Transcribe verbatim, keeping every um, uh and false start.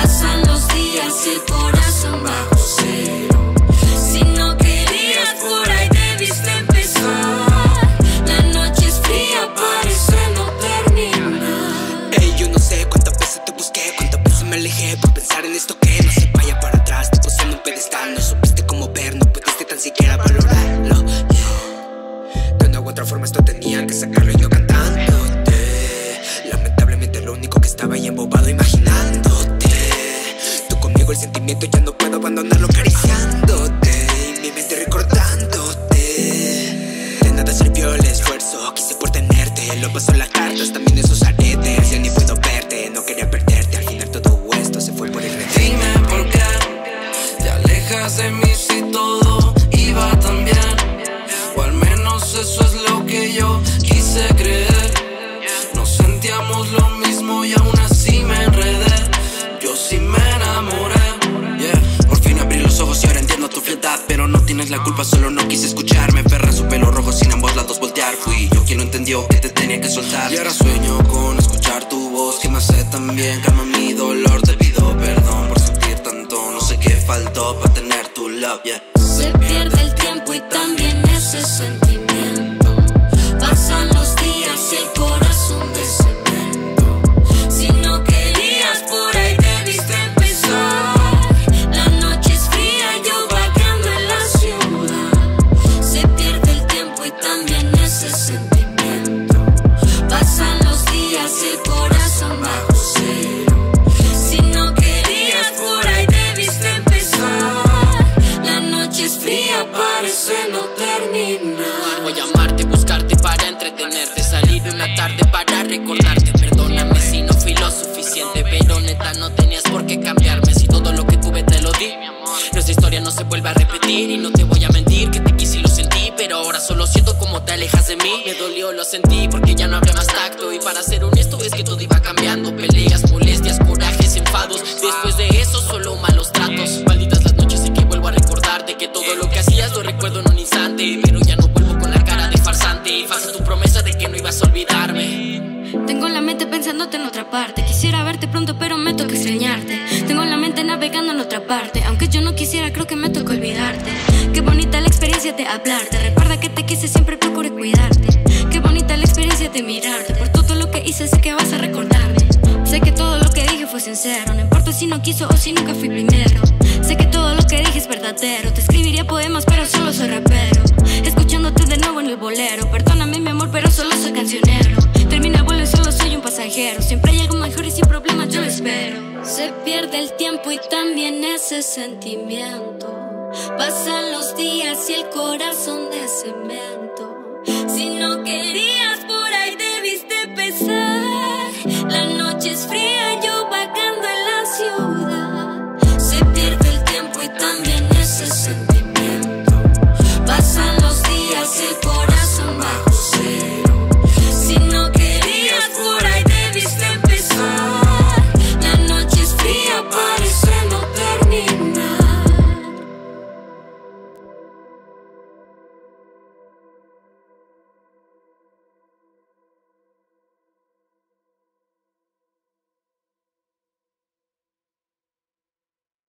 Pasan los días y el corazón bajo cero. Si no querías, por ahí debiste empezar. La noche es fría, parece no terminar. Ey, yo no sé cuántas veces te busqué, cuántas veces me alejé por pensar en esto que no se vaya para atrás. Te puse en un pedestal, no supiste cómo ver, no pudiste tan siquiera valorarlo, yeah. De una u otra forma esto tenía que sacarlo y no cantándote. Lamentablemente lo único que estaba ahí embobado imaginándote. Tú conmigo el sentimiento ya no puedo abandonarlo acariciándote. Y mi mente recordándote. De nada sirvió el esfuerzo, quise por tenerte. Lo pasó las cartas, también esos aretes. Ya ni puedo verte, no quería perderte. Al final todo esto se fue por el retén. Dime por qué te alejas de mí si todo iba tan bien. O al menos eso es lo que yo quise creer. No sentíamos lo mismo y aún así me enredé. Yo sí me enamoré, yeah. Por fin abrí los ojos y ahora entiendo tu frialdad. Pero no tienes la culpa, solo no quise escuchar. Me aferré a su pelo rojo sin ambos lados voltear. Fui yo quien no entendió que te tenía que soltar. Y ahora sueño con escuchar tu voz que me hace tan bien, calma mi dolor. Te pido perdón por sentir tanto, no sé qué faltó para tener tu love, yeah. Se pierde el tiempo y también ese sentimiento. Pasan los días y el corazón de cemento. Si no querías, por ahí debiste empezar. La noche es fría, yo vagando en la ciudad. Se pierde el tiempo y también ese sentimiento. Pasan los días y el corazón bajo cero. Si no querías, por ahí debiste empezar. La noche es fría, parece no terminar. Voy a amarte, buscarte para entretenerte, salir de una tarde para recordarte. Perdóname si no fui lo suficiente, pero neta no tenías por qué cambiarme. Si todo lo que tuve te lo di, nuestra historia no se vuelve a repetir. Y no te voy a mentir que te quise y lo sentí, pero ahora solo siento como te alejas de mí. Me dolió, lo sentí porque ya no había más tacto. Y para ser honesto es que todo iba cambiando. Peleas, molestias, corajes, enfados. Después de eso solo malos tratos. Malditas las noches en que vuelvo a recordarte que todo lo que hacías lo recuerdo en un instante. Pero ya no vuelvo con la cara de farsante. Y falsa tu promesa de que no ibas a olvidarme. Tengo la mente pensándote en otra parte. Quisiera verte pronto pero me toca extrañarte. Tengo la mente navegando en otra parte. Aunque yo no quisiera, creo que me toca olvidarte. Qué bonita la experiencia de hablarte. Recuerda que te quise, siempre procuré cuidarte. Qué bonita la experiencia de mirarte. Por todo lo que hice sé que vas a recordarme. Sé que todo lo que dije fue sincero. No importa si no quiso o si nunca fui primero. Sé que todo lo que dije es verdadero. Te escribiría poemas pero solo soy rapero. Escuchándote de nuevo en el bolero. Perdóname mi amor pero solo soy cancionero. Termina el vuelo y solo soy un pasajero. Siempre hay algo mejor y sin problemas yo lo espero. Se pierde el tiempo y también ese sentimiento. Pasan los días y el corazón de cemento. Si no querías